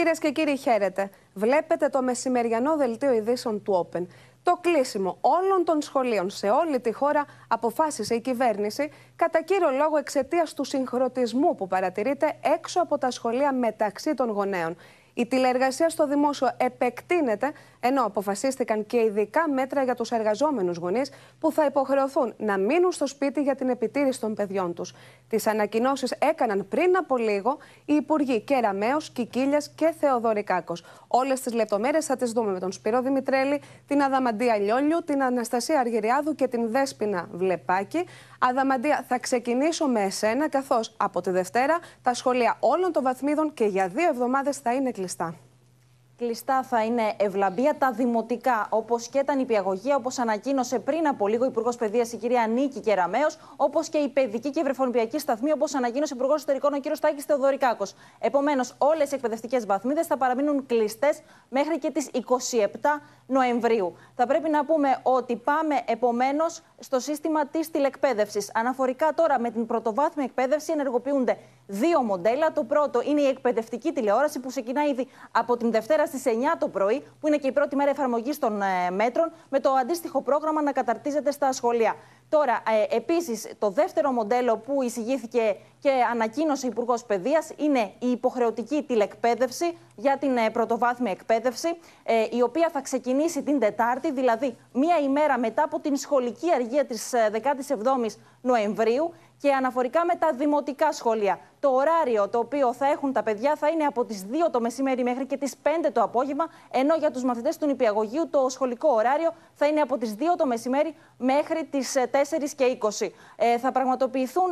Κυρίες και κύριοι, χαίρετε. Βλέπετε το μεσημεριανό δελτίο ειδήσεων του Open. Το κλείσιμο όλων των σχολείων σε όλη τη χώρα αποφάσισε η κυβέρνηση, κατά κύριο λόγο εξαιτίας του συγχρονισμού που παρατηρείται έξω από τα σχολεία μεταξύ των γονέων. Η τηλεεργασία στο δημόσιο επεκτείνεται, ενώ αποφασίστηκαν και ειδικά μέτρα για τους εργαζόμενους γονείς που θα υποχρεωθούν να μείνουν στο σπίτι για την επιτήρηση των παιδιών τους. Τις ανακοινώσεις έκαναν πριν από λίγο οι υπουργοί Κεραμέως, Κικίλιας και Θεοδωρικάκος. Όλες τις λεπτομέρειες θα τις δούμε με τον Σπύρο Δημητρέλη, την Αδαμαντία Λιόλιου, την Αναστασία Αργυριάδου και την Δέσποινα Βλεπάκη. Αδαμαντία, θα ξεκινήσω με εσένα, καθώς από τη Δευτέρα τα σχολεία όλων των βαθμίδων και για 2 εβδομάδες θα είναι κλειστά. Κλειστά θα είναι ευλαμπία τα δημοτικά, όπως και τα νηπιαγωγεία, όπως ανακοίνωσε πριν από λίγο η Υπουργός Παιδείας η κυρία Νίκη Κεραμέως, όπως και η παιδική και βρεφονιπιακή σταθμή, όπως ανακοίνωσε ο Υπουργός Εσωτερικών ο κύριος Τάκης Θεοδωρικάκος. Επομένως, όλες οι εκπαιδευτικές βαθμίδες θα παραμείνουν κλειστές μέχρι και τις 27 Νοεμβρίου. Θα πρέπει να πούμε ότι πάμε επομένως στο σύστημα της τηλεκπαίδευσης. Αναφορικά τώρα με την πρωτοβάθμια εκπαίδευση ενεργοποιούνται 2 μοντέλα. Το πρώτο είναι η εκπαιδευτική τηλεόραση που ξεκινά ήδη από την Δευτέρα στις 9 το πρωί, που είναι και η πρώτη μέρα εφαρμογής των μέτρων, με το αντίστοιχο πρόγραμμα να καταρτίζεται στα σχολεία. Τώρα, επίσης, το δεύτερο μοντέλο που εισηγήθηκε και ανακοίνωσε ο Υπουργός Παιδείας είναι η υποχρεωτική τηλεκπαίδευση για την πρωτοβάθμια εκπαίδευση, η οποία θα ξεκινήσει την Τετάρτη, δηλαδή μία ημέρα μετά από την σχολική αργία της 17ης Νοεμβρίου, και αναφορικά με τα δημοτικά σχολεία. Το ωράριο το οποίο θα έχουν τα παιδιά θα είναι από τις 2 το μεσημέρι μέχρι και τις 5 το απόγευμα, ενώ για τους μαθητές του νηπιαγωγείου το σχολικό ωράριο θα είναι από τις 2 το μεσημέρι μέχρι τις 4 και 20. Θα πραγματοποιηθούν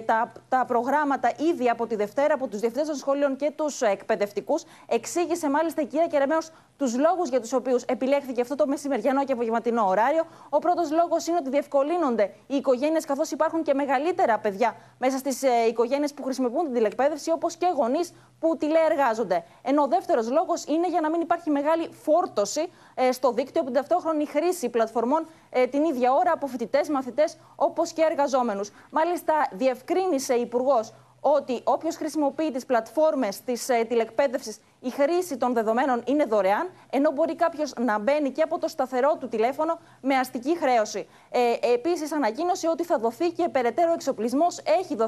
τα προγράμματα ήδη από τη Δευτέρα από τους διευθυντές των σχολείων και τους εκπαιδευτικούς. Εξήγησε μάλιστα η κυρία Κεραμέως τους λόγους για τους οποίους επιλέχθηκε αυτό το μεσημεριανό και απογευματινό ωράριο. Ο πρώτος λόγος είναι ότι διευκολύνονται οι οικογένειες, καθώς υπάρχουν και μεγαλύτερα παιδιά μέσα στις οικογένειες που χρησιμοποιούν την τηλεκπαίδευση, όπως και γονείς που τηλεεργάζονται. Ενώ ο δεύτερος λόγος είναι για να μην υπάρχει μεγάλη φόρτωση στο δίκτυο από την ταυτόχρονη χρήση πλατφορμών την ίδια ώρα από φοιτητές, μαθητές, όπως και εργαζόμενους. Μάλιστα, διευκρίνησε η Υπουργός ότι όποιος χρησιμοποιεί τις πλατφόρμες της τηλεκπαίδευσης, η χρήση των δεδομένων είναι δωρεάν, ενώ μπορεί κάποιος να μπαίνει και από το σταθερό του τηλέφωνο με αστική χρέωση. Επίσης, ανακοίνωσε ότι θα δοθεί και περαιτέρω εξοπλισμός.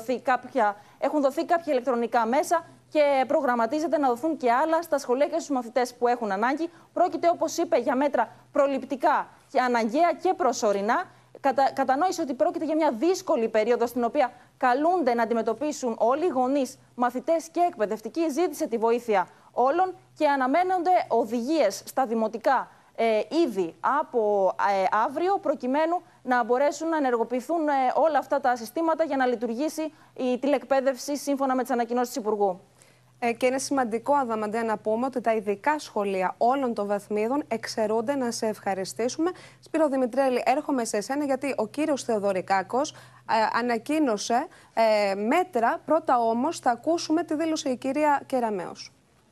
Έχουν δοθεί κάποια ηλεκτρονικά μέσα και προγραμματίζεται να δοθούν και άλλα στα σχολεία και στους μαθητές που έχουν ανάγκη. Πρόκειται, όπως είπε, για μέτρα προληπτικά και αναγκαία και προσωρινά. Κατανόησε ότι πρόκειται για μια δύσκολη περίοδο στην οποία καλούνται να αντιμετωπίσουν όλοι οι γονείς, μαθητές και εκπαιδευτικοί. Ζήτησε τη βοήθεια όλων και αναμένονται οδηγίες στα δημοτικά ήδη από αύριο, προκειμένου να μπορέσουν να ενεργοποιηθούν όλα αυτά τα συστήματα για να λειτουργήσει η τηλεκπαίδευση σύμφωνα με τις ανακοινώσεις του Υπουργού. Και είναι σημαντικό, Αδαμαντία, να πούμε ότι τα ειδικά σχολεία όλων των βαθμίδων εξαιρούνται. Να σε ευχαριστήσουμε. Σπύρο Δημητρέλη, έρχομαι σε εσένα, γιατί ο κύριος Θεοδωρικάκος ανακοίνωσε μέτρα. Πρώτα όμως θα ακούσουμε τη δήλωση η κυρία Κεραμέως.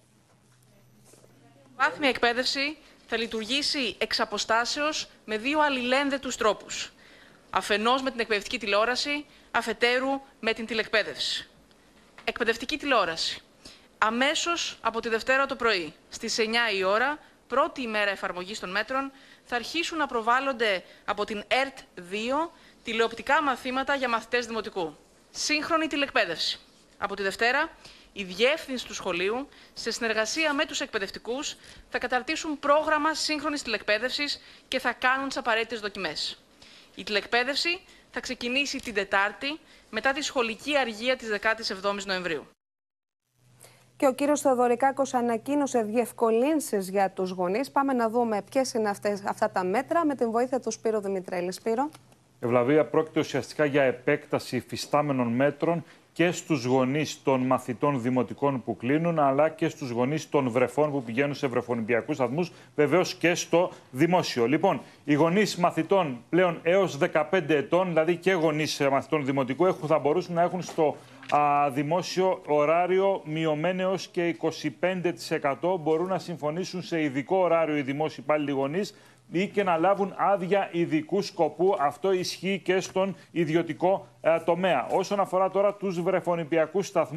Η βάθμια εκπαίδευση θα λειτουργήσει εξ αποστάσεως με 2 αλληλένδετους τρόπους. Αφενός με την εκπαιδευτική τηλεόραση, αφετέρου με την τηλεκπαίδευση. Εκπαιδευτική τηλεόραση. Αμέσως από τη Δευτέρα το πρωί, στις 9 η ώρα, πρώτη ημέρα εφαρμογής των μέτρων, θα αρχίσουν να προβάλλονται από την ΕΡΤ 2 τηλεοπτικά μαθήματα για μαθητές δημοτικού. Σύγχρονη τηλεκπαίδευση. Από τη Δευτέρα, η διεύθυνση του σχολείου, σε συνεργασία με τους εκπαιδευτικούς, θα καταρτήσουν πρόγραμμα σύγχρονης τηλεκπαίδευσης και θα κάνουν τις απαραίτητες δοκιμές. Η τηλεκπαίδευση θα ξεκινήσει την Τετάρτη, μετά τη σχολική αργία της 17ης Νοεμβρίου. Και ο κύριος Θεοδωρικάκος ανακοίνωσε διευκολύνσεις για τους γονείς. Πάμε να δούμε ποιες είναι αυτά τα μέτρα με την βοήθεια του Σπύρου Δημητρέλη. Σπύρο. Ευλαβία, πρόκειται ουσιαστικά για επέκταση υφιστάμενων μέτρων και στους γονείς των μαθητών δημοτικών που κλείνουν, αλλά και στους γονείς των βρεφών που πηγαίνουν σε βρεφονιπιακούς σταθμούς, βεβαίως και στο δημόσιο. Λοιπόν, οι γονείς μαθητών πλέον έως 15 ετών, δηλαδή και γονείς μαθητών δημοτικού, θα μπορούσαν να έχουν στο δημόσιο ωράριο μειωμένο έως και 25%. Μπορούν να συμφωνήσουν σε ειδικό ωράριο οι δημόσιοι υπάλληλοι γονείς ή και να λάβουν άδεια ειδικού σκοπού. Αυτό ισχύει και στον ιδιωτικό τομέα. Όσον αφορά τώρα τους βρεφονιπιακούς σταθμούς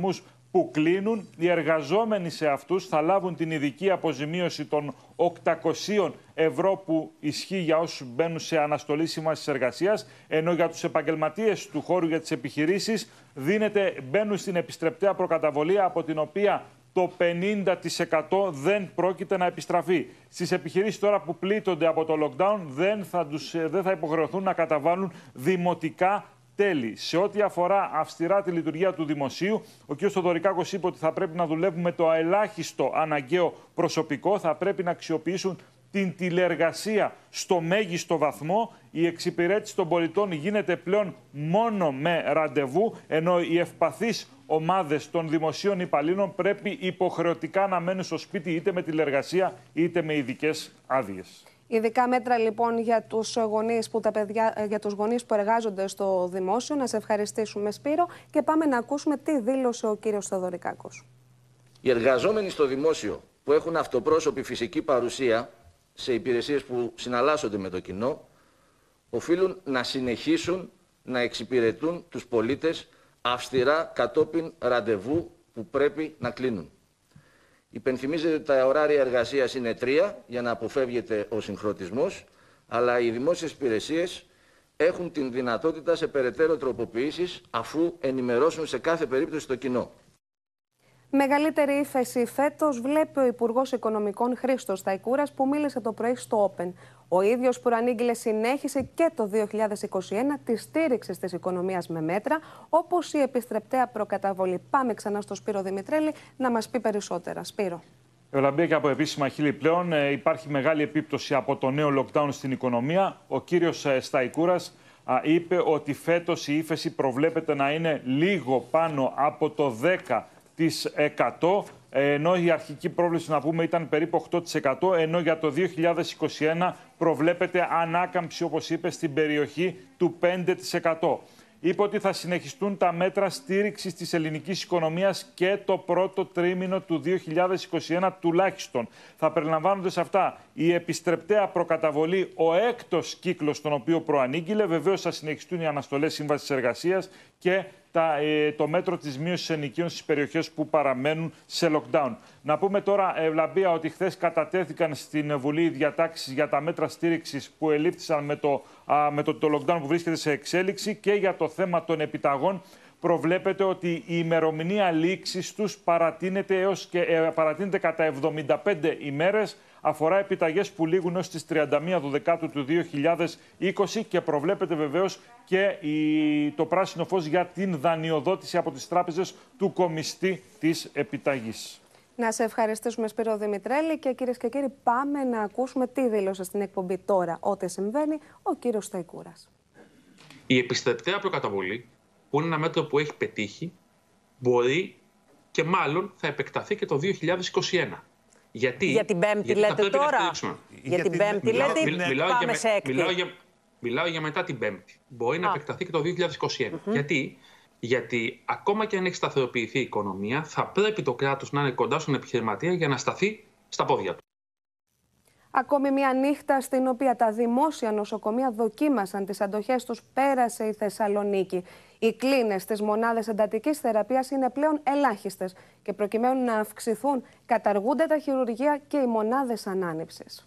που κλείνουν. Οι εργαζόμενοι σε αυτούς θα λάβουν την ειδική αποζημίωση των 800 ευρώ που ισχύει για όσους μπαίνουν σε αναστολή σύμβασης εργασίας, ενώ για τους επαγγελματίες του χώρου για τις επιχειρήσεις μπαίνουν στην επιστρεπτέα προκαταβολή, από την οποία το 50% δεν πρόκειται να επιστραφεί. Στις επιχειρήσεις τώρα που πλήττονται από το lockdown δεν θα υποχρεωθούν να καταβάλουν δημοτικά τέλη. Σε ό,τι αφορά αυστηρά τη λειτουργία του δημοσίου, ο κ. Θοδωρικάκος είπε ότι θα πρέπει να δουλεύουν με το ελάχιστο αναγκαίο προσωπικό, θα πρέπει να αξιοποιήσουν την τηλεεργασία στο μέγιστο βαθμό. Η εξυπηρέτηση των πολιτών γίνεται πλέον μόνο με ραντεβού, ενώ οι ευπαθείς ομάδες των δημοσίων υπαλλήλων πρέπει υποχρεωτικά να μένουν στο σπίτι, είτε με τηλεεργασία είτε με ειδικές άδειες. Ειδικά μέτρα λοιπόν για τους γονείς που εργάζονται στο δημόσιο. Να σε ευχαριστήσουμε, Σπύρο, και πάμε να ακούσουμε τι δήλωσε ο κύριος Θοδωρικάκος. Οι εργαζόμενοι στο δημόσιο που έχουν αυτοπρόσωπη φυσική παρουσία σε υπηρεσίες που συναλλάσσονται με το κοινό, οφείλουν να συνεχίσουν να εξυπηρετούν τους πολίτες αυστηρά κατόπιν ραντεβού που πρέπει να κλείνουν. Υπενθυμίζεται ότι τα ωράρια εργασίας είναι 3 για να αποφεύγεται ο συγχρονισμός, αλλά οι δημόσιες υπηρεσίες έχουν την δυνατότητα σε περαιτέρω τροποποιήσεις, αφού ενημερώσουν σε κάθε περίπτωση το κοινό. Μεγαλύτερη ύφεση φέτος βλέπει ο Υπουργός Οικονομικών Χρήστος Σταϊκούρας, που μίλησε το πρωί στο Open. Ο ίδιος προανήγγειλε συνέχιση και το 2021 τη στήριξη της οικονομίας με μέτρα, όπως η επιστρεπτέα προκαταβολή. Πάμε ξανά στο Σπύρο Δημητρέλη να μας πει περισσότερα. Σπύρο. Ευλαμπία, και από επίσημα χείλη πλέον υπάρχει μεγάλη επίπτωση από το νέο lockdown στην οικονομία. Ο κύριος Σταϊκούρας είπε ότι φέτος η ύφεση προβλέπεται να είναι λίγο πάνω από το 10%, ενώ η αρχική πρόβλεψη, να πούμε, ήταν περίπου 8%, ενώ για το 2021 προβλέπεται ανάκαμψη, όπως είπε, στην περιοχή του 5%. Είπε ότι θα συνεχιστούν τα μέτρα στήριξης της ελληνικής οικονομίας και το πρώτο τρίμηνο του 2021 τουλάχιστον. Θα περιλαμβάνονται σε αυτά η επιστρεπτέα προκαταβολή, ο έκτος κύκλος τον οποίο προανήγγειλε. Βεβαίως θα συνεχιστούν οι αναστολές σύμβασης εργασίας και το μέτρο της μείωσης ενοικίων στις περιοχές που παραμένουν σε lockdown. Να πούμε τώρα, Ευλαμπία, ότι χθες κατατέθηκαν στην Βουλή οι διατάξεις για τα μέτρα στήριξης που ελήφθησαν με το lockdown που βρίσκεται σε εξέλιξη, και για το θέμα των επιταγών προβλέπεται ότι η ημερομηνία λήξης τους παρατείνεται κατά 75 ημέρες. Αφορά επιταγές που λήγουν έως τις 31 Δεκάτου του 2020 και προβλέπεται βεβαίως και το πράσινο φως για την δανειοδότηση από τις τράπεζες του κομιστή της επιταγής. Να σε ευχαριστήσουμε, Σπύρο Δημητρέλη, και κυρίες και κύριοι, πάμε να ακούσουμε τι δήλωσε στην εκπομπή Τώρα Ό,τι Συμβαίνει ο κύριος Σταϊκούρας. Η επιστρεπτέα προκαταβολή, που είναι ένα μέτρο που έχει πετύχει, μπορεί και μάλλον θα επεκταθεί και το 2021. Γιατί? Για την Πέμπτη λέτε τώρα? Για την Πέμπτη λέτε ή πάμε σε έκτη? Μιλάω για μετά την Πέμπτη. Μπορεί να επεκταθεί και το 2021. Γιατί ακόμα και αν έχει σταθεροποιηθεί η οικονομία, θα πρέπει το κράτος να είναι κοντά στον επιχειρηματία για να σταθεί στα πόδια του. Ακόμη μια νύχτα στην οποία τα δημόσια νοσοκομεία δοκίμασαν τις αντοχές τους πέρασε η Θεσσαλονίκη. Οι κλίνες στις μονάδες εντατικής θεραπείας είναι πλέον ελάχιστες και προκειμένου να αυξηθούν καταργούνται τα χειρουργεία και οι μονάδες ανάνυψης.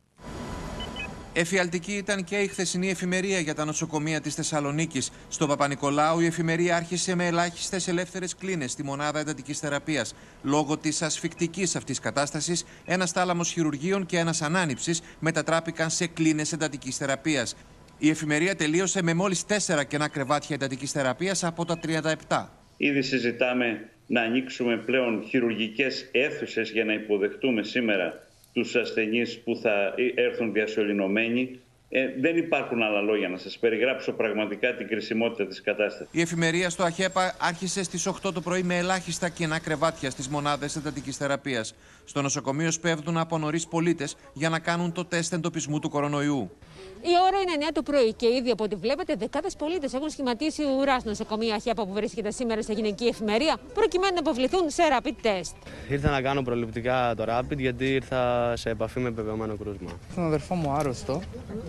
Εφιαλτική ήταν και η χθεσινή εφημερία για τα νοσοκομεία της Θεσσαλονίκης. Στο Παπα-Νικολάου η εφημερία άρχισε με ελάχιστες ελεύθερες κλίνες στη μονάδα εντατικής θεραπείας. Λόγω της ασφικτικής αυτής κατάστασης, ένας θάλαμος χειρουργείων και ένας ανάνυψης μετατράπηκαν σε κλίνες εντατικής θεραπείας. Η εφημερία τελείωσε με μόλις 4 κενά κρεβάτια εντατικής θεραπείας από τα 37. Ήδη συζητάμε να ανοίξουμε πλέον χειρουργικές αίθουσες για να υποδεχτούμε σήμερα τους ασθενείς που θα έρθουν διασωληνωμένοι. Δεν υπάρχουν άλλα λόγια να σας περιγράψω πραγματικά την κρισιμότητα της κατάστασης. Η εφημερία στο ΑΧΕΠΑ άρχισε στις 8 το πρωί με ελάχιστα κενά κρεβάτια στις μονάδες εντατικής θεραπείας. Στο νοσοκομείο σπέβδουν από νωρίς πολίτες για να κάνουν το τεστ εντοπισμού του κορονοϊού. Η ώρα είναι 9 το πρωί και ήδη από ό,τι βλέπετε, δεκάδες πολίτες έχουν σχηματίσει ουρά στο νοσοκομείο ΑΧΕΠΑ που βρίσκεται σήμερα σε γυναική εφημερία, προκειμένου να αποβληθούν σε rapid test. Ήρθα να κάνω προληπτικά το rapid γιατί ήρθα σε επαφή με πεπαιωμένο κρούσμα. Τον αδερφό μου άρρωστο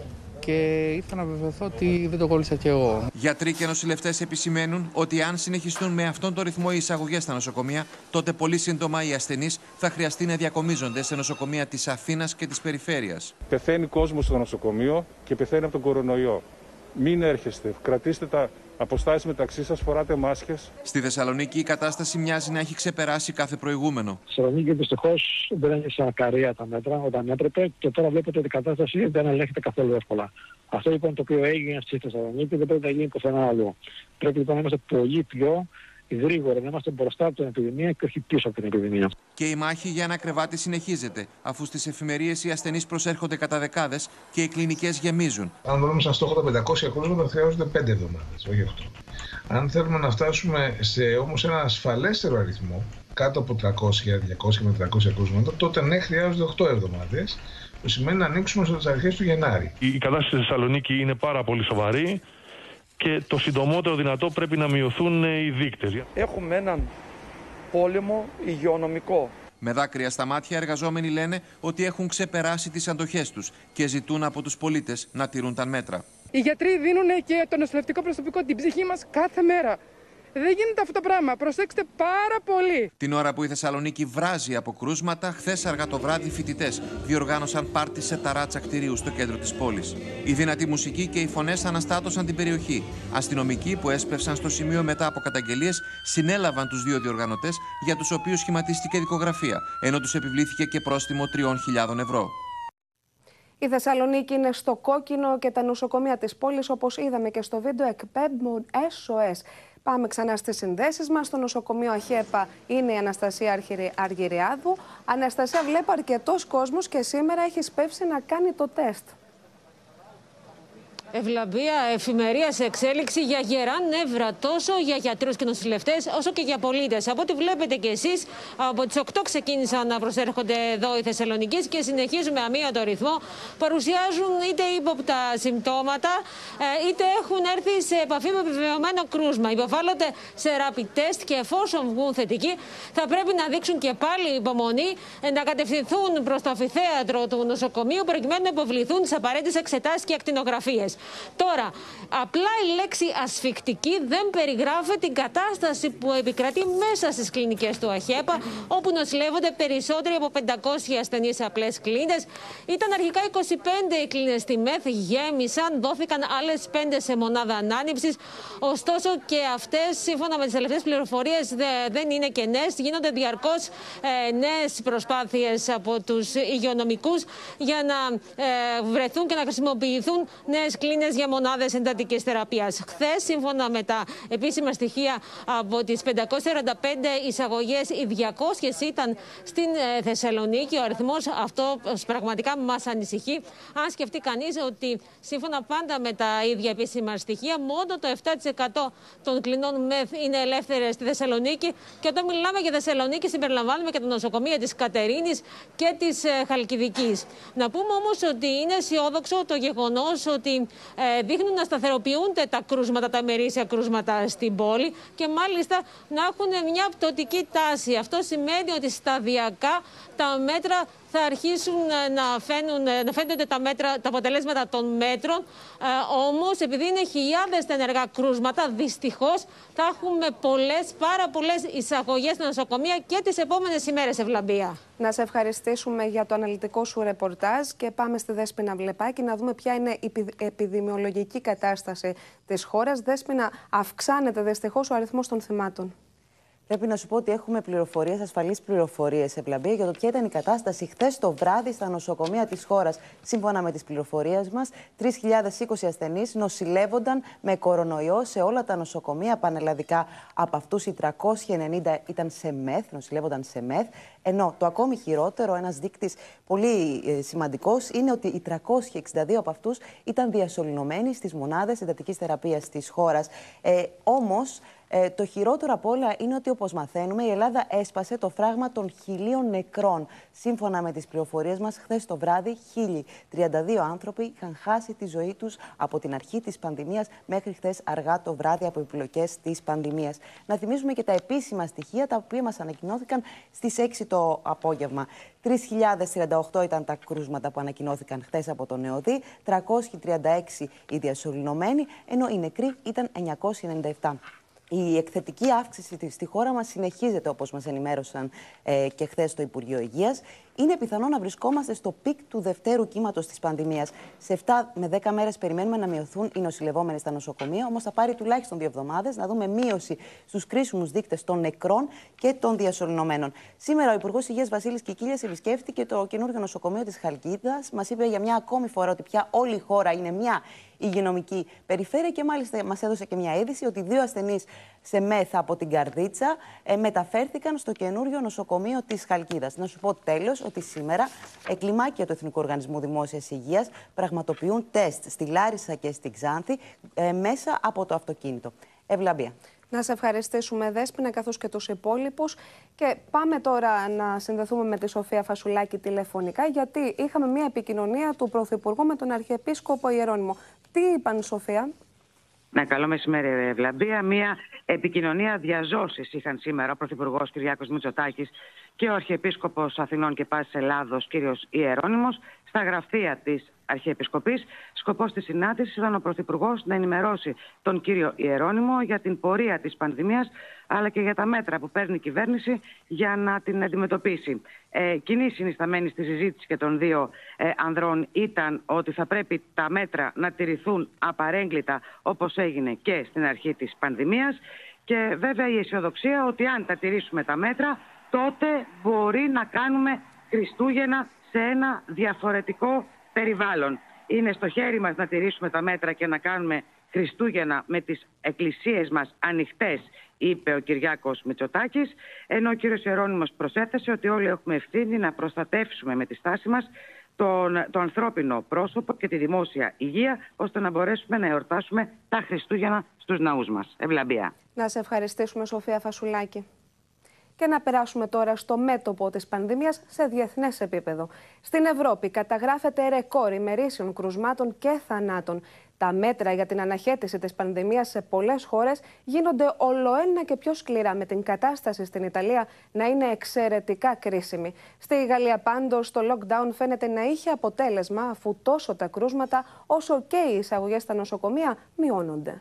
και ήθελα να βεβαιωθώ ότι δεν το κόλλησα κι εγώ. Γιατροί και νοσηλευτές επισημαίνουν ότι αν συνεχιστούν με αυτόν τον ρυθμό οι εισαγωγές στα νοσοκομεία, τότε πολύ σύντομα οι ασθενείς θα χρειαστεί να διακομίζονται σε νοσοκομεία της Αθήνας και της περιφέρειας. Πεθαίνει κόσμος στο νοσοκομείο και πεθαίνει από τον κορονοϊό. Μην έρχεστε, κρατήστε τα αποστάσεις μεταξύ σας, φοράτε μάσκες. Στη Θεσσαλονίκη η κατάσταση μοιάζει να έχει ξεπεράσει κάθε προηγούμενο. Στη Θεσσαλονίκη δυστυχώς δεν έγινε ακαρία τα μέτρα όταν έπρεπε και τώρα βλέπετε ότι η κατάσταση δεν ελέγχεται καθόλου εύκολα. Αυτό λοιπόν το οποίο έγινε στη Θεσσαλονίκη δεν πρέπει να γίνει πουθενά αλλού. Πρέπει λοιπόν να είμαστε πολύ πιο γρήγορα, να είμαστε μπροστά από την επιδημία και όχι πίσω από την επιδημία. Και η μάχη για ένα κρεβάτι συνεχίζεται, αφού στις εφημερίες οι ασθενείς προσέρχονται κατά δεκάδες και οι κλινικές γεμίζουν. Αν βάλουμε σαν στόχο τα 500 κρούσματα, χρειάζονται 5 εβδομάδες, όχι 8. Αν θέλουμε να φτάσουμε σε όμως ένα ασφαλέστερο αριθμό, κάτω από 300, 200 με 300 κρούσματα, τότε ναι, χρειάζονται 8 εβδομάδες, που σημαίνει να ανοίξουμε στις αρχές του Γενάρη. Η κατάσταση στη Θεσσαλονίκη είναι πάρα πολύ σοβαρή και το συντομότερο δυνατό πρέπει να μειωθούν οι δείκτες. Έχουμε έναν πόλεμο υγειονομικό. Με δάκρυα στα μάτια, εργαζόμενοι λένε ότι έχουν ξεπεράσει τις αντοχές τους και ζητούν από τους πολίτες να τηρούν τα μέτρα. Οι γιατροί δίνουν και το νοσηλευτικό προσωπικό την ψυχή μας κάθε μέρα. Δεν γίνεται αυτό το πράγμα. Προσέξτε πάρα πολύ. Την ώρα που η Θεσσαλονίκη βράζει από κρούσματα, χθες αργά το βράδυ φοιτητές διοργάνωσαν πάρτι σε ταράτσα κτηρίου στο κέντρο της πόλης. Η δυνατή μουσική και οι φωνές αναστάτωσαν την περιοχή. Αστυνομικοί που έσπευσαν στο σημείο μετά από καταγγελίες συνέλαβαν τους δύο διοργανωτές, για τους οποίους σχηματίστηκε δικογραφία, ενώ τους επιβλήθηκε και πρόστιμο 3.000 ευρώ. Η Θεσσαλονίκη είναι στο κόκκινο και τα νοσοκομεία της πόλης, όπως είδαμε και στο βίντεο, εκπέμπουν SOS. Πάμε ξανά στις συνδέσεις μας. Στο νοσοκομείο ΑΧΕΠΑ είναι η Αναστασία Αργυριάδου. Αναστασία, βλέπω αρκετός κόσμος και σήμερα έχει πέψει να κάνει το τεστ. Ευλαμπία, εφημερία σε εξέλιξη για γερά νεύρα, τόσο για γιατρούς και νοσηλευτές, όσο και για πολίτες. Από ό,τι βλέπετε και εσείς, από τις 8 ξεκίνησαν να προσέρχονται εδώ οι Θεσσαλονικείς και συνεχίζουμε αμύωτο ρυθμό. Παρουσιάζουν είτε ύποπτα συμπτώματα, είτε έχουν έρθει σε επαφή με επιβεβαιωμένο κρούσμα. Υποβάλλονται σε rapid test και εφόσον βγουν θετικοί, θα πρέπει να δείξουν και πάλι υπομονή, να κατευθυνθούν προς το αμφιθέατρο του νοσοκομείου, προκειμένου να υποβληθούν τις απαραίτητες εξετάσεις και ακτινογραφίες. Τώρα, απλά η λέξη ασφυκτική δεν περιγράφει την κατάσταση που επικρατεί μέσα στις κλινικές του ΑΧΕΠΑ, όπου νοσηλεύονται περισσότεροι από 500 ασθενείς σε απλές κλίνες. Ήταν αρχικά 25 οι κλίνες στη ΜΕΘ, γέμισαν, δόθηκαν άλλες 5 σε μονάδα ανάνυψης. Ωστόσο και αυτές, σύμφωνα με τις τελευταίες πληροφορίες, δεν είναι κενές. Γίνονται διαρκώς νέες προσπάθειες από τους υγειονομικούς για να βρεθούν και να χρησιμοποιηθούν νέες κλίνες για μονάδες εντατικής θεραπείας. Χθες, σύμφωνα με τα επίσημα στοιχεία, από τις 545 εισαγωγές, οι 200 ήταν στην Θεσσαλονίκη. Ο αριθμός αυτό πραγματικά μας ανησυχεί. Αν σκεφτεί κανείς ότι, σύμφωνα πάντα με τα ίδια επίσημα στοιχεία, μόνο το 7% των κλινών ΜΕΘ είναι ελεύθερες στη Θεσσαλονίκη. Και όταν μιλάμε για Θεσσαλονίκη, συμπεριλαμβάνουμε και τα νοσοκομεία της Κατερίνης και της Χαλκιδικής. Να πούμε όμως ότι είναι αισιόδοξο το γεγονός ότι δείχνουν να σταθεροποιούνται τα κρούσματα, τα ημερήσια κρούσματα στην πόλη και μάλιστα να έχουν μια πτωτική τάση. Αυτό σημαίνει ότι σταδιακά τα μέτρα θα αρχίσουν να φαίνονται τα αποτελέσματα των μέτρων. Όμως, επειδή είναι χιλιάδες τα ενεργά κρούσματα, δυστυχώς θα έχουμε πάρα πολλές εισαγωγές στα νοσοκομεία και τις επόμενες ημέρες, Ευλαμπία. Να σε ευχαριστήσουμε για το αναλυτικό σου ρεπορτάζ και πάμε στη Δέσποινα Βλεπάκη να δούμε ποια είναι η επιδημιολογική κατάσταση της χώρας. Δέσποινα, αυξάνεται δυστυχώς ο αριθμός των θυμάτων. Πρέπει να σου πω ότι έχουμε πληροφορίες, ασφαλείς πληροφορίες, Ευλαμπία, για το ποια ήταν η κατάσταση χθες το βράδυ στα νοσοκομεία της χώρας. Σύμφωνα με τις πληροφορίες μας, 3.020 ασθενείς νοσηλεύονταν με κορονοϊό σε όλα τα νοσοκομεία πανελλαδικά. Από αυτούς οι 390 ήταν σε ΜΕΘ, νοσηλεύονταν σε ΜΕΘ. Ενώ το ακόμη χειρότερο, ένας δείκτης πολύ σημαντικός, είναι ότι οι 362 από αυτούς ήταν διασωληνωμένοι στις μονάδες εντατικής θεραπείας της χώρας. Όμως, Το χειρότερο απ' όλα είναι ότι, όπως μαθαίνουμε, η Ελλάδα έσπασε το φράγμα των 1.000 νεκρών. Σύμφωνα με τις πληροφορίες μας, χθες το βράδυ 1.032 άνθρωποι είχαν χάσει τη ζωή τους από την αρχή της πανδημίας μέχρι χθες αργά το βράδυ από επιπλοκές της πανδημίας. Να θυμίσουμε και τα επίσημα στοιχεία, τα οποία μας ανακοινώθηκαν στις 6 το απόγευμα. 3.038 ήταν τα κρούσματα που ανακοινώθηκαν χθες από τον ΕΟΔΗ, 336 οι διασωληνωμένοι, ενώ οι νεκροί ήταν 997. Η εκθετική αύξηση στη χώρα μας συνεχίζεται, όπως μας ενημέρωσαν και χθες στο Υπουργείο Υγείας. Είναι πιθανό να βρισκόμαστε στο πικ του δευτέρου κύματος της πανδημίας. Σε 7 με 10 μέρες περιμένουμε να μειωθούν οι νοσηλευόμενοι στα νοσοκομεία, όμως θα πάρει τουλάχιστον 2 εβδομάδες να δούμε μείωση στους κρίσιμους δείκτες των νεκρών και των διασωληνωμένων. Σήμερα ο Υπουργός Υγείας Βασίλης Κικίλιας επισκέφθηκε το καινούργιο νοσοκομείο της Χαλκίδας. Μας είπε για μια ακόμη φορά ότι πια όλη η χώρα είναι μια υγειονομική περιφέρεια και μάλιστα μας έδωσε και μια είδηση ότι 2 ασθενείς σε ΜΕΘ από την Καρδίτσα μεταφέρθηκαν στο καινούργιο νοσοκομείο της Χαλκίδας. Να σου πω τέλος ότι σήμερα κλιμάκια του Εθνικού Οργανισμού Δημόσιας Υγείας πραγματοποιούν τεστ στη Λάρισα και στη Ξάνθη μέσα από το αυτοκίνητο. Ευλαμπία. Να σε ευχαριστήσουμε, Δέσποινα, καθώς και τους υπόλοιπους. Και πάμε τώρα να συνδεθούμε με τη Σοφία Φασουλάκη τηλεφωνικά, γιατί είχαμε μια επικοινωνία του Πρωθυπουργού με τον Αρχιεπίσκοπο Ιερώνυμο. Τι είπαν, Σοφία? Ναι, καλό μεσημέρι, Ευλαμπία. Μια επικοινωνία διαζώσης είχαν σήμερα ο Πρωθυπουργός Κυριάκος Μητσοτάκης και ο Αρχιεπίσκοπος Αθηνών και Πάσης Ελλάδος, κύριος Ιερώνυμος, στα γραφεία της Αρχιεπισκοπής. Σκοπός της συνάντησης ήταν ο Πρωθυπουργός να ενημερώσει τον κύριο Ιερώνυμο για την πορεία της πανδημίας, αλλά και για τα μέτρα που παίρνει η κυβέρνηση για να την αντιμετωπίσει. Κοινή συνισταμένη στη συζήτηση και των δύο ανδρών ήταν ότι θα πρέπει τα μέτρα να τηρηθούν απαρέγκλιτα, όπως έγινε και στην αρχή της πανδημίας, και βέβαια η αισιοδοξία ότι αν τα τηρήσουμε τα μέτρα, τότε μπορεί να κάνουμε Χριστούγεννα σε ένα διαφορετικό περιβάλλον. Είναι στο χέρι μας να τηρήσουμε τα μέτρα και να κάνουμε Χριστούγεννα με τις εκκλησίες μας ανοιχτές, είπε ο Κυριάκος Μητσοτάκης, ενώ ο κύριος Ιερώνυμος προσέθεσε ότι όλοι έχουμε ευθύνη να προστατεύσουμε με τη στάση μας το ανθρώπινο πρόσωπο και τη δημόσια υγεία, ώστε να μπορέσουμε να εορτάσουμε τα Χριστούγεννα στους ναούς μας. Ευλαμπία. Να σε ευχαριστήσουμε, Σοφία Φασουλάκη. Και να περάσουμε τώρα στο μέτωπο της πανδημίας σε διεθνές επίπεδο. Στην Ευρώπη καταγράφεται ρεκόρ ημερήσιων κρουσμάτων και θανάτων. Τα μέτρα για την αναχέτηση της πανδημίας σε πολλές χώρες γίνονται ολοένα και πιο σκληρά, με την κατάσταση στην Ιταλία να είναι εξαιρετικά κρίσιμη. Στη Γαλλία πάντως το lockdown φαίνεται να είχε αποτέλεσμα, αφού τόσο τα κρούσματα όσο και οι εισαγωγές στα νοσοκομεία μειώνονται.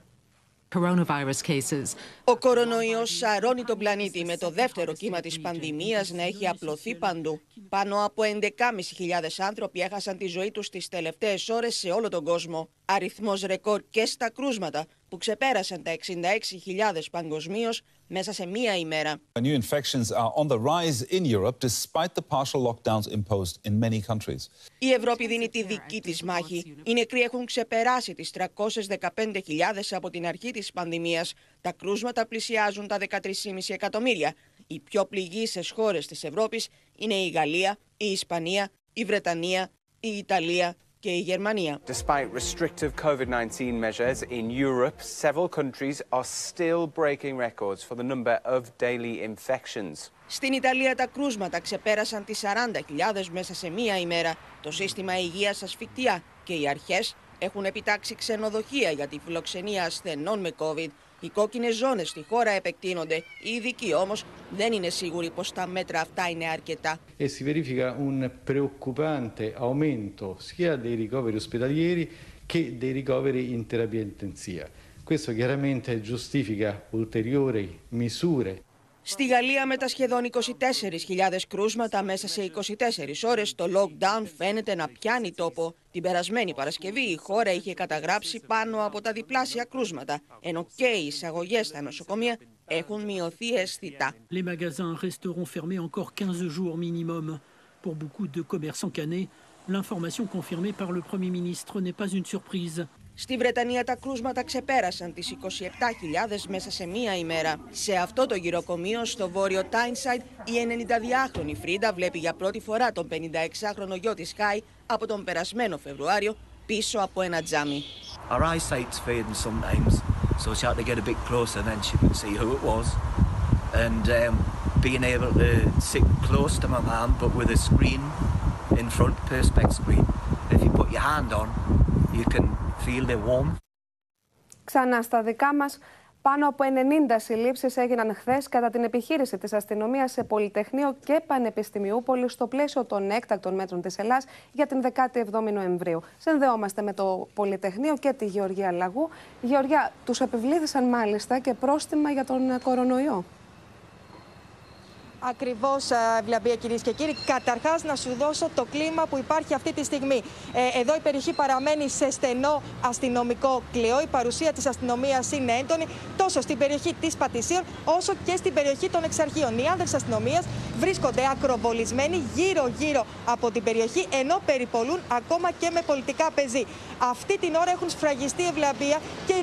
Ο κορονοϊός σαρώνει τον πλανήτη, με το δεύτερο κύμα της πανδημίας να έχει απλωθεί παντού. Πάνω από 11.500 άνθρωποι έχασαν τη ζωή τους τις τελευταίες ώρες σε όλο τον κόσμο. Αριθμός ρεκόρ και στα κρούσματα, που ξεπέρασαν τα 66.000 παγκοσμίως μέσα σε μία ημέρα. New infections are on the rise in Europe despite the partial lockdowns imposed in many countries. Η Ευρώπη δίνει τη δική της μάχη. Οι νεκροί έχουν ξεπεράσει τις 315.000 από την αρχή της πανδημίας. Τα κρούσματα πλησιάζουν τα 13,5 εκατομμύρια. Οι πιο πληγείσες χώρες της Ευρώπης είναι η Γαλλία, η Ισπανία, η Βρετανία, η Ιταλία και η Γερμανία. Despite restrictive COVID-19 measures in Europe, several countries are still breaking records for the number of daily infections. Στην Ιταλία τα κρούσματα ξεπέρασαν τις 40.000 μέσα σε μία ημέρα. Το σύστημα υγείας ασφικτιά και οι αρχές έχουν επιτάξει ξενοδοχεία για τη φιλοξενία ασθενών με COVID. Οι κόκκινες ζώνες στη χώρα επεκτείνονται. Οι ειδικοί όμως δεν είναι σίγουροι πως τα μέτρα αυτά είναι αρκετά. E si verifica un preoccupante aumento sia dei ricoveri ospedalieri che dei ricoveri in terapia intensiva. Questo chiaramente giustifica ulteriori misure. Στη Γαλλία, με τα σχεδόν 24.000 κρούσματα μέσα σε 24 ώρες, το lockdown φαίνεται να πιάνει τόπο. Την περασμένη Παρασκευή η χώρα είχε καταγράψει πάνω από τα διπλάσια κρούσματα, ενώ και οι εισαγωγές στα νοσοκομεία έχουν μειωθεί αισθητά. Les magasins resteront fermés encore 15 jours minimum. Pour beaucoup de commerçants canés, l'information confirmée par le Premier ministre n'est pas une surprise. Στη Βρετανία τα κρούσματα ξεπέρασαν τις 27.000 μέσα σε μία ημέρα. Σε αυτό το γυροκομείο στο βόρειο Tyneside, η 92χρονη Φρίντα βλέπει για πρώτη φορά τον 56χρονο γιο της Κάι από τον περασμένο Φεβρουάριο πίσω από ένα τζάμι. Our eyesight's fading sometimes. So she had to get a bit closer, then she could see who it was. And being able to sit close to my mum, but with a screen in front, perspex screen. If you put your hand on, you can feel the warmth. Ξανά στα δικά μας. Πάνω από 90 συλλήψεις έγιναν χθες κατά την επιχείρηση της αστυνομίας σε Πολυτεχνείο και Πανεπιστημιούπολη στο πλαίσιο των έκτακτων μέτρων της Ελλάδας για την 17η Νοεμβρίου. Συνδεόμαστε με το Πολυτεχνείο και τη Γεωργία Λαγού. Γεωργία, τους επιβλήθησαν μάλιστα και πρόστιμα για τον κορονοϊό. Ακριβώς, Ευλαμπία, κυρίες και κύριοι. Καταρχάς, να σου δώσω το κλίμα που υπάρχει αυτή τη στιγμή. Εδώ η περιοχή παραμένει σε στενό αστυνομικό κλειό. Η παρουσία της αστυνομίας είναι έντονη τόσο στην περιοχή της Πατησίων όσο και στην περιοχή των Εξαρχείων. Οι άνδρες αστυνομίας βρίσκονται ακροβολισμένοι γύρω-γύρω από την περιοχή, ενώ περιπολούν ακόμα και με πολιτικά πεζή. Αυτή την ώρα έχουν σφραγιστεί, Ευλαμπία, και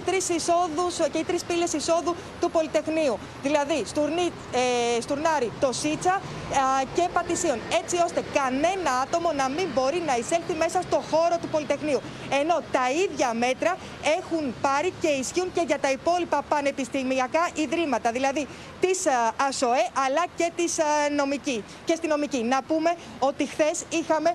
οι τρεις πύλες εισόδου του Πολυτεχνείου. Δηλαδή, Στουρνάρι, το Σίτσα και Πατησίων. Έτσι ώστε κανένα άτομο να μην μπορεί να εισέλθει μέσα στο χώρο του Πολυτεχνείου. Ενώ τα ίδια μέτρα έχουν πάρει και ισχύουν και για τα υπόλοιπα πανεπιστημιακά ιδρύματα. Δηλαδή της ΑΣΟΕ αλλά και της νομική και στη νομική. Να πούμε ότι χθες είχαμε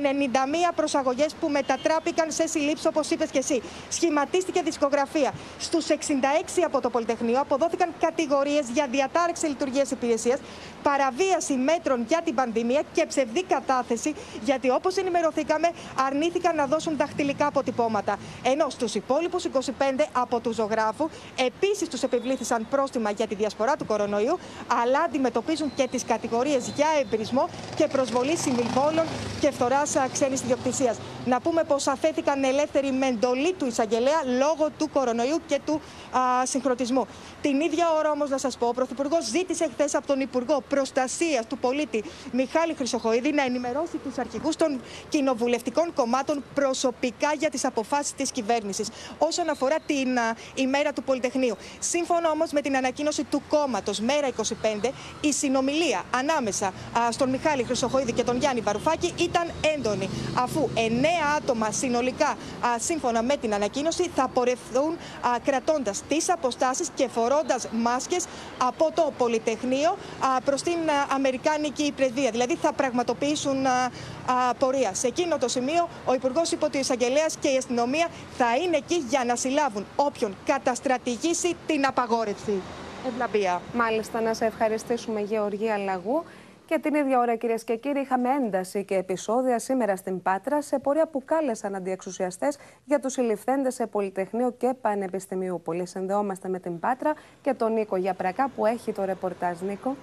91 προσαγωγές που μετατράπηκαν σε συλλήψεις, όπως είπες και εσύ. Σχηματίστηκε δισκογραφία. Στους 66 από το Πολυτεχνείο αποδόθηκαν κατηγορίες για διατάραξη λειτουργίας υπηρεσίας, παραβίαση μέτρων για την πανδημία και ψευδή κατάθεση, γιατί όπως ενημερωθήκαμε αρνήθηκαν να δώσουν δαχτυλικά αποτυπώματα. Ενώ στους υπόλοιπους 25 από του ζωγράφου επίσης τους επιβλήθησαν πρόστιμα για τη διασπορά του κορονοϊού, αλλά αντιμετωπίζουν και τις κατηγορίες για εμπρισμό και προσβολή συμβολών και φθοράς ξένης ιδιοκτησίας. Να πούμε πως αφέθηκαν ελεύθεροι με εντολή του εισαγγελέα λόγω του κορονοϊού και του συγχρονισμού. Την ίδια ώρα όμως να σας πω, ο Πρωθυπουργός ζήτησε χθες από τον Υπουργό Προστασίας του Πολίτη Μιχάλη Χρυσοχοΐδη να ενημερώσει τους αρχηγούς των κοινοβουλευτικών κομμάτων προσωπικά για τις αποφάσεις της κυβέρνησης όσον αφορά την ημέρα του Πολυτεχνείου. Σύμφωνα όμως με την ανακοίνωση του κόμματος Μέρα 25, η συνομιλία ανάμεσα στον Μιχάλη Χρυσοχοΐδη και τον Γιάννη Βαρουφάκη ήταν έντονη, αφού 9 άτομα συνολικά, σύμφωνα με την ανακοίνωση, θα πορευθούν κρατώντας τις αποστάσεις και φορώντας μάσκες από το Πολυτεχνείο προς την Αμερικάνικη πρεσβεία. Δηλαδή θα πραγματοποιήσουν πορεία. Σε εκείνο το σημείο ο Υπουργός είπε ότι ο εισαγγελέας και η αστυνομία θα είναι εκεί για να συλλάβουν όποιον καταστρατηγήσει την απαγόρευση. Ευλαμπία. Μάλιστα, να σε ευχαριστήσουμε, Γεωργία Λαγού. Και την ίδια ώρα, κυρίες και κύριοι, είχαμε ένταση και επεισόδια σήμερα στην Πάτρα σε πορεία που κάλεσαν αντιεξουσιαστές για τους συλληφθέντες σε Πολυτεχνείο και Πανεπιστημιούπολη. Συνδεόμαστε με την Πάτρα και τον Νίκο Γιαπρακά που έχει το ρεπορτάζ. Νίκο.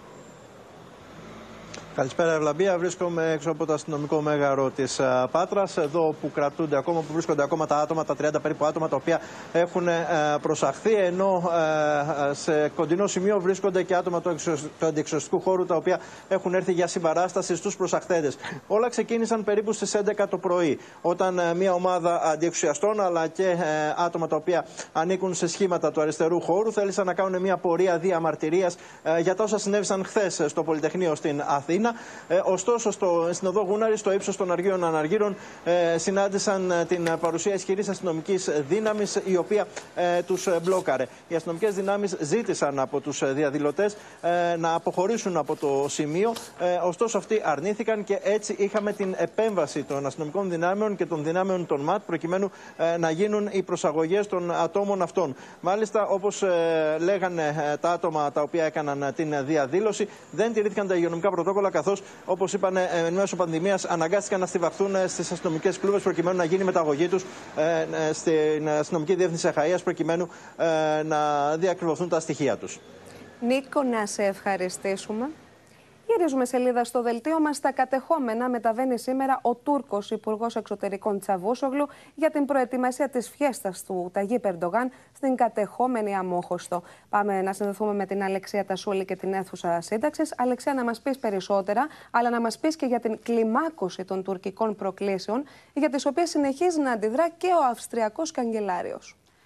Καλησπέρα, Ευλαμπία. Βρίσκομαι έξω από το αστυνομικό μέγαρο της Πάτρας, εδώ που κρατούνται ακόμα, που βρίσκονται ακόμα τα άτομα, τα 30 περίπου άτομα τα οποία έχουν προσαχθεί, ενώ σε κοντινό σημείο βρίσκονται και άτομα του αντιεξουσιαστικού χώρου τα οποία έχουν έρθει για συμπαράσταση στους προσαχθέντες. Όλα ξεκίνησαν περίπου στις 11 το πρωί, όταν μια ομάδα αντιεξουσιαστών αλλά και άτομα τα οποία ανήκουν σε σχήματα του αριστερού χώρου θέλησαν να κάνουν μια πορεία διαμαρτυρίας για τα όσα συνέβησαν χθες στο Πολυτεχνείο στην Αθήνα. Ωστόσο, στην οδό Γούναρη, στο ύψος των Αργίων Αναργύρων, συνάντησαν την παρουσία ισχυρής αστυνομικής δύναμης, η οποία τους μπλόκαρε. Οι αστυνομικές δυνάμεις ζήτησαν από τους διαδηλωτές να αποχωρήσουν από το σημείο, ωστόσο αυτοί αρνήθηκαν και έτσι είχαμε την επέμβαση των αστυνομικών δυνάμεων και των δυνάμεων των ΜΑΤ, προκειμένου να γίνουν οι προσαγωγές των ατόμων αυτών. Μάλιστα, όπως λέγανε τα άτομα τα οποία έκαναν την διαδήλωση, δεν τηρήθηκαν τα υγειονομικά πρωτόκολλα, καθώς, όπως είπαν, εν μέσω πανδημίας αναγκάστηκαν να στιβαχθούν στις αστυνομικές κλούβες προκειμένου να γίνει μεταγωγή τους στην αστυνομική διεύθυνση Αχαΐας, προκειμένου να διακριβωθούν τα στοιχεία τους. Νίκο, να σε ευχαριστήσουμε. Γυρίζουμε σελίδα στο δελτίο μας. Στα κατεχόμενα μεταβαίνει σήμερα ο Τούρκος Υπουργός Εξωτερικών Τσαβούσογλου για την προετοιμασία της φιέστας του Ταγίπ Ερντογάν στην κατεχόμενη Αμόχωστο. Πάμε να συνδεθούμε με την Αλεξία Τασούλη και την αίθουσα σύνταξης. Αλεξία, να μας πεις περισσότερα, αλλά να μας πεις και για την κλιμάκωση των τουρκικών προκλήσεων, για τις οποίες συνεχίζει να αντιδρά και ο Αυστριακός Καγκελάριος.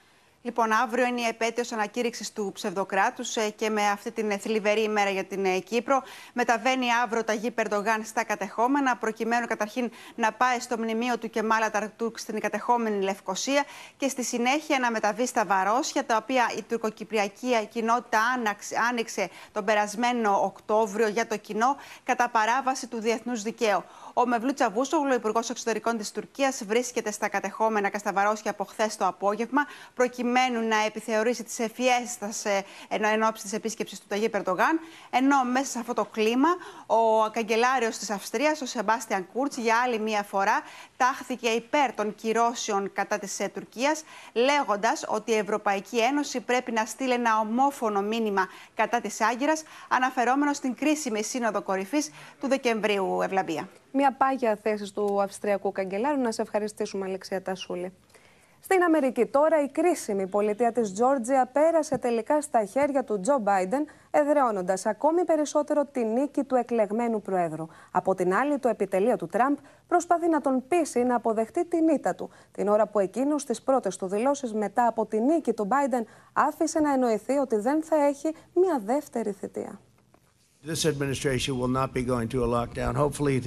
Λοιπόν, αύριο είναι η επέτειος ανακήρυξης του ψευδοκράτους και με αυτή την θλιβερή ημέρα για την Κύπρο. Μεταβαίνει αύριο ο Ταγίπ Ερντογάν στα κατεχόμενα, προκειμένου καταρχήν να πάει στο μνημείο του Κεμάλ Ατατούρκ στην κατεχόμενη Λευκοσία και στη συνέχεια να μεταβεί στα Βαρόσια, τα οποία η τουρκοκυπριακή κοινότητα άνοιξε τον περασμένο Οκτώβριο για το κοινό κατά παράβαση του διεθνούς δικαίου. Ο Μευλούτ Τσαβούσογλου, υπουργός εξωτερικών της Τουρκίας, βρίσκεται στα κατεχόμενα και στα Βαρόσια από χθες το απόγευμα, προκειμένου να επιθεωρήσει τις εφιέστας εν ώψη της επίσκεψης του Ταγίπ Ερντογάν. Ενώ μέσα σε αυτό το κλίμα, ο καγκελάριος της Αυστρίας, ο Σεμπάστιαν Κούρτς, για άλλη μία φορά τάχθηκε υπέρ των κυρώσεων κατά της Τουρκίας, λέγοντας ότι η Ευρωπαϊκή Ένωση πρέπει να στείλει ένα ομόφωνο μήνυμα κατά της Άγκυρας, αναφερόμενο στην κρίσιμη σύνοδο κορυφής του Δεκεμβρίου. Ευλαμπία. Μια πάγια θέση του Αυστριακού καγκελάρου. Να σε ευχαριστήσουμε, Αλεξία Τασούλη. Στην Αμερική τώρα η κρίσιμη πολιτεία της Τζόρτζια πέρασε τελικά στα χέρια του Τζο Μπάιντεν, εδραιώνοντας ακόμη περισσότερο τη νίκη του εκλεγμένου Προέδρου. Από την άλλη, το επιτελείο του Τραμπ προσπαθεί να τον πείσει να αποδεχτεί την ήττα του, την ώρα που εκείνος στις πρώτες του δηλώσεις μετά από τη νίκη του Μπάιντεν άφησε να εννοηθεί ότι δεν θα έχει μια δεύτερη θητεία. This administration will not be going to a lockdown. Hopefully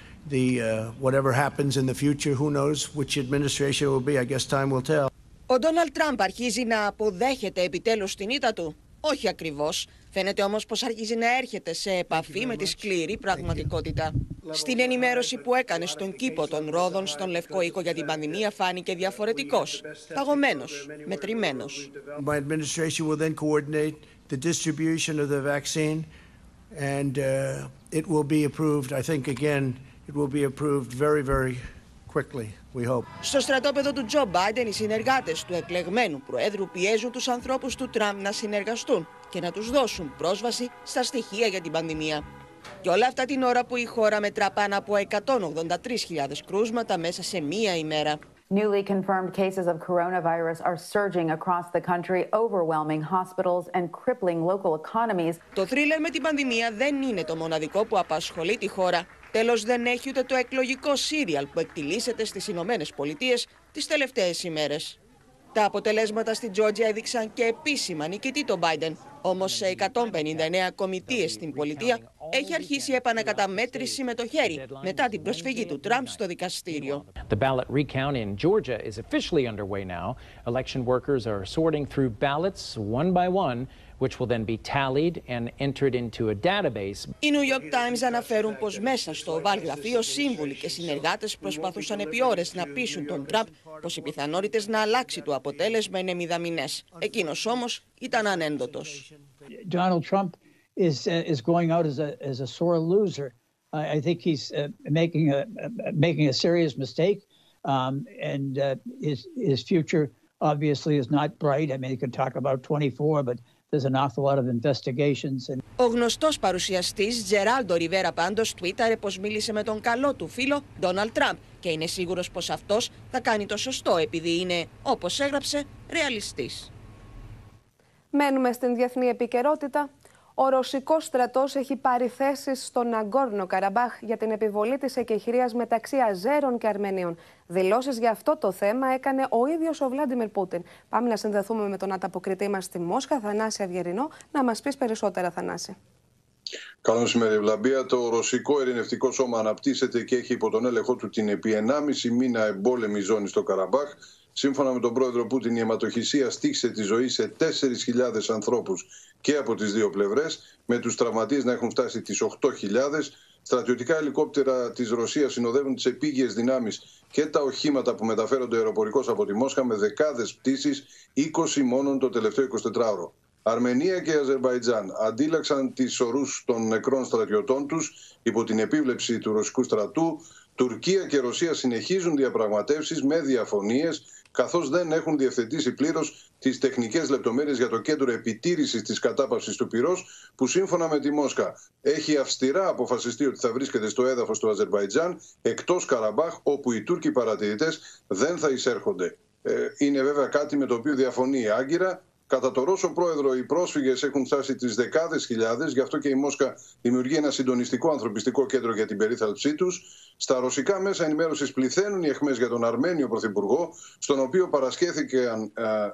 whatever happens in the future, who knows which administration it will be. I guess time will tell. Ο Ντόναλντ Τραμπ αρχίζει να αποδέχεται επιτέλους την ήττα του. Όχι ακριβώς. Φαίνεται όμως πως αρχίζει να έρχεται σε επαφή με τη σκληρή πραγματικότητα. Στην ενημέρωση που έκανε στον κήπο των Ρόδων στον Λευκό Οίκο για την πανδημία φάνηκε διαφορετικός, παγωμένος, μετρημένος. My administration will then coordinate the distribution of the vaccine and it will be approved. I think again it will be approved very, very quickly, we hope. Στο στρατόπεδο του Τζο Μπάιντεν, οι συνεργάτες του εκλεγμένου Προέδρου πιέζουν τους ανθρώπους του Τραμπ να συνεργαστούν και να τους δώσουν πρόσβαση στα στοιχεία για την πανδημία. Και όλα αυτά την ώρα που η χώρα μετρά πάνω από 183.000 κρούσματα μέσα σε μία ημέρα. Newly confirmed cases of coronavirus are surging across the country, overwhelming hospitals and crippling local economies. Το θρίλερ με την πανδημία δεν είναι το μοναδικό που απασχολεί τη χώρα. Τέλος, δεν έχει ούτε το εκλογικό σύριαλ που εκτιλήσεται στις Ηνωμένες Πολιτείες τις τελευταίες ημέρες. Τα αποτελέσματα στην Τζόρτζια έδειξαν και επίσημα νικητή τον Μπάιντεν. Όμως σε 159 κομιτείες στην πολιτεία έχει αρχίσει η επανακαταμέτρηση με το χέρι μετά την προσφυγή του Τραμπ στο δικαστήριο. The ballot recount in Georgia is officially underway now. Election workers are sorting through ballots one by one, which will then be tallied and entered into a database. Οι New York Times αναφέρουν πως μέσα στο Οβάλ Γραφείο σύμβουλοι και συνεργάτες προσπαθούσαν επί ώρες να πείσουν τον Τραμπ πως οι πιθανότητες να αλλάξει το αποτέλεσμα είναι μηδαμινές. Εκείνος όμως ήταν ανένδοτος. Donald Trump is going out as a sore loser. I think he's making a serious mistake, and his future obviously is not bright. I mean, he could talk about 24, but there's an awful lot of investigations. Ο γνωστός παρουσιαστής Τζεράλντο Ριβέρα πάντως τουίταρε πως μίλησε με τον καλό του φίλο Ντόναλντ Τραμπ και είναι σίγουρος πως αυτός θα κάνει το σωστό επειδή είναι, όπως έγραψε, ρεαλιστής. Μένουμε στην διεθνή επικαιρότητα. Ο Ρωσικός στρατός έχει πάρει θέσεις στο Ναγκόρνο Καραμπάχ για την επιβολή της εκεχηρίας μεταξύ Αζέρων και Αρμενίων. Δηλώσεις για αυτό το θέμα έκανε ο ίδιος ο Βλάντιμιρ Πούτιν. Πάμε να συνδεθούμε με τον ανταποκριτή μας στη Μόσχα, Θανάση Αυγερινό, να μας πεις περισσότερα, Θανάση. Καλό μεσημέρι, Ευλαμπία. Το Ρωσικό Ειρηνευτικό Σώμα αναπτύσσεται και έχει υπό τον έλεγχό του την επί 1,5 μήνα εμπόλεμη ζώνη στο Καραμπάχ. Σύμφωνα με τον πρόεδρο Πούτιν, η αιματοχυσία στοίξε τη ζωή σε 4.000 ανθρώπους και από τις δύο πλευρές, με τους τραυματίες να έχουν φτάσει τις 8.000. Στρατιωτικά ελικόπτερα της Ρωσίας συνοδεύουν τις επίγειες δυνάμεις και τα οχήματα που μεταφέρονται αεροπορικώς από τη Μόσχα, με δεκάδες πτήσεις, 20 μόνον το τελευταίο 24ωρο. Αρμενία και Αζερμπαϊτζάν αντίλαξαν τις ορούς των νεκρών στρατιωτών τους υπό την επίβλεψη του ρωσικού στρατού. Τουρκία και Ρωσία συνεχίζουν διαπραγματεύσεις με διαφωνίες, καθώς δεν έχουν διευθετήσει πλήρως τις τεχνικές λεπτομέρειες για το κέντρο επιτήρησης της κατάπαυσης του πυρός, που σύμφωνα με τη Μόσχα έχει αυστηρά αποφασιστεί ότι θα βρίσκεται στο έδαφος του Αζερμπαϊτζάν, εκτός Καραμπάχ, όπου οι Τούρκοι παρατηρητές δεν θα εισέρχονται. Είναι βέβαια κάτι με το οποίο διαφωνεί η Άγκυρα. Κατά το Ρώσο πρόεδρο, οι πρόσφυγες έχουν φτάσει τις δεκάδες χιλιάδες, γι' αυτό και η Μόσχα δημιουργεί ένα συντονιστικό ανθρωπιστικό κέντρο για την περίθαλψή τους. Στα ρωσικά μέσα ενημέρωσης πληθαίνουν οι αιχμές για τον Αρμένιο Πρωθυπουργό, στον οποίο παρασχέθηκαν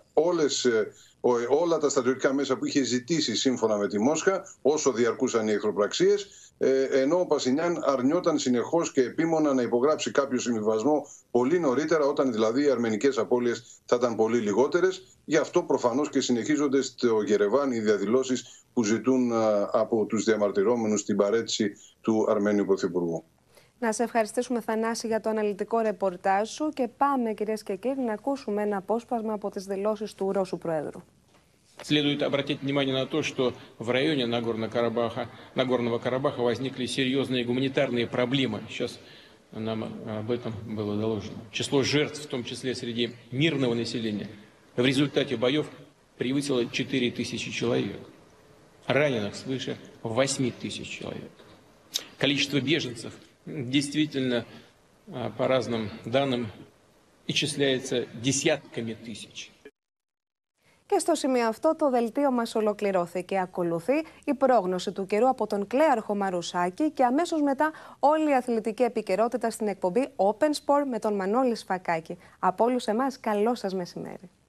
όλα τα στρατιωτικά μέσα που είχε ζητήσει σύμφωνα με τη Μόσχα, όσο διαρκούσαν οι εχθροπραξίες, ενώ ο Πασινιάν αρνιόταν συνεχώς και επίμονα να υπογράψει κάποιο συμβιβασμό πολύ νωρίτερα, όταν δηλαδή οι αρμενικές απώλειες θα ήταν πολύ λιγότερες. Γι' αυτό προφανώς και συνεχίζονται στο Γερεβάν οι διαδηλώσεις που ζητούν από τους διαμαρτυρόμενους την παραίτηση του Αρμένιου Πρωθυπουργού. Να σε ευχαριστήσουμε, Θανάση, για το αναλυτικό ρεπορτάζ σου και πάμε, κυρίες και κύριοι, να ακούσουμε ένα απόσπασμα από τις δηλώσεις του Ρώσου Προέδρου. Следует обратить внимание на то, что в районе Нагорного Карабаха возникли серьезные гуманитарные проблемы. Сейчас нам об этом было доложено. Число жертв, в том числе среди мирного населения, в результате боев превысило 4000 человек. Раненых свыше 8000 человек. Количество беженцев действительно, по разным данным, исчисляется десятками тысяч. Και στο σημείο αυτό το δελτίο μας ολοκληρώθηκε. Ακολουθεί η πρόγνωση του καιρού από τον Κλέαρχο Μαρουσάκη και αμέσως μετά όλη η αθλητική επικαιρότητα στην εκπομπή Open Sport με τον Μανώλη Σφακάκη. Από όλους εμάς, καλό σας μεσημέρι.